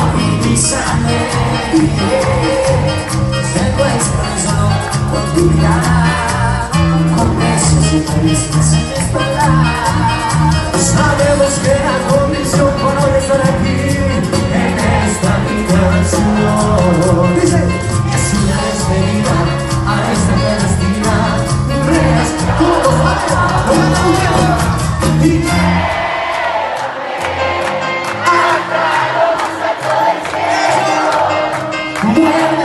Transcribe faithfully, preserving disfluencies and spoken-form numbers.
divisarme, secuestran solo con tu mirada, con besos y caricias sin esperar. Sabemos que la condición por hoy estar aquí en esta habitación dice, es una despedida a esta clandestina. Veas cómo baila, lo van a y muerde